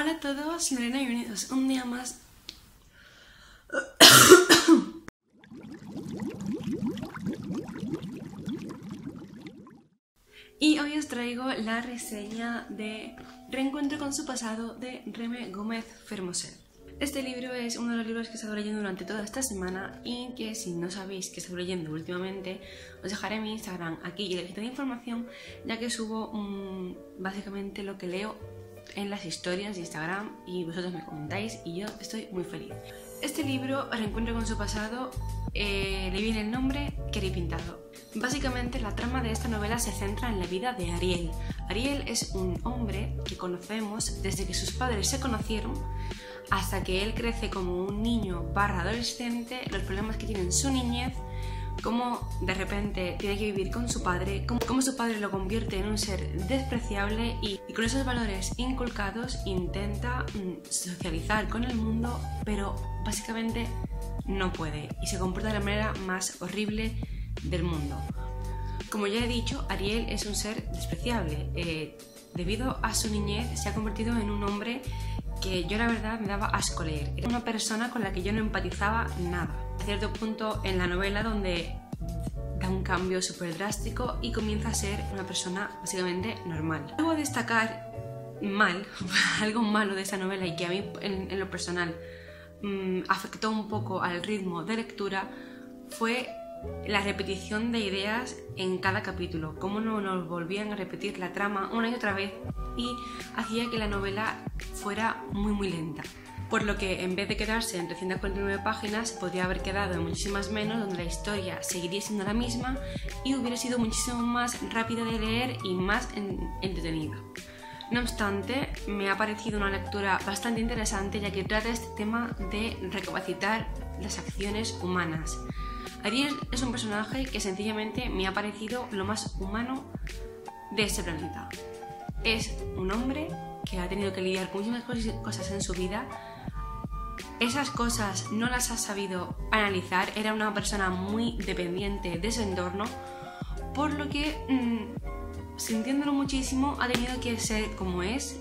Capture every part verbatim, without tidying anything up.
Hola a todos, soy Lorena y bienvenidos un día más. Y hoy os traigo la reseña de Reencuentro con su pasado de Reme Gómez Fermosel. Este libro es uno de los libros que he estado leyendo durante toda esta semana y que, si no sabéis que he estado leyendo últimamente, os dejaré mi Instagram aquí y la lista de información, ya que subo um, básicamente lo que leo en las historias de Instagram y vosotros me comentáis y yo estoy muy feliz. Este libro, Reencuentro con su pasado, eh, le viene el nombre Querí Pintado. Básicamente la trama de esta novela se centra en la vida de Ariel. Ariel es un hombre que conocemos desde que sus padres se conocieron hasta que él crece como un niño barra adolescente, los problemas que tiene en su niñez, cómo de repente tiene que vivir con su padre, cómo, cómo su padre lo convierte en un ser despreciable y, y con esos valores inculcados intenta mm, socializar con el mundo, pero básicamente no puede y se comporta de la manera más horrible del mundo. Como ya he dicho, Ariel es un ser despreciable. Eh, debido a su niñez se ha convertido en un hombre que yo la verdad me daba asco leer. Era una persona con la que yo no empatizaba nada. A cierto punto en la novela donde da un cambio súper drástico y comienza a ser una persona básicamente normal. Debo destacar mal, algo malo de esta novela y que a mí en, en lo personal mmm, afectó un poco al ritmo de lectura, fue la repetición de ideas en cada capítulo, cómo no nos volvían a repetir la trama una y otra vez y hacía que la novela fuera muy muy lenta. Por lo que en vez de quedarse en trescientas cuarenta y nueve páginas, se podría haber quedado en muchísimas menos, donde la historia seguiría siendo la misma y hubiera sido muchísimo más rápida de leer y más en entretenida. No obstante, me ha parecido una lectura bastante interesante, ya que trata este tema de recapacitar las acciones humanas. Ariel es un personaje que sencillamente me ha parecido lo más humano de este planeta. Es un hombre que ha tenido que lidiar con muchísimas cosas en su vida. Esas cosas no las ha sabido analizar, era una persona muy dependiente de su entorno, por lo que, mmm, sintiéndolo muchísimo, ha tenido que ser como es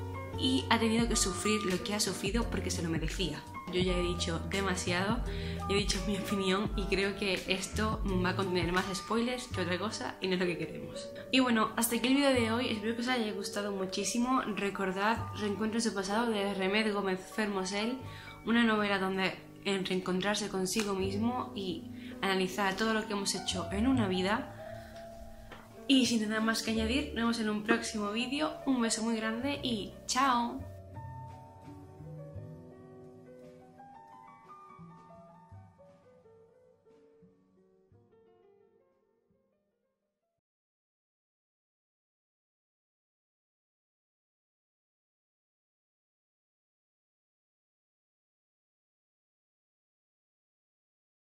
y ha tenido que sufrir lo que ha sufrido porque se lo merecía. Yo ya he dicho demasiado, he dicho mi opinión y creo que esto va a contener más spoilers que otra cosa y no es lo que queremos. Y bueno, hasta aquí el vídeo de hoy, espero que os haya gustado muchísimo. Recordad Reencuentro en su pasado de Reme Gómez Fermosel, una novela donde en reencontrarse consigo mismo y analizar todo lo que hemos hecho en una vida. Y sin nada más que añadir, nos vemos en un próximo vídeo, un beso muy grande y ¡chao!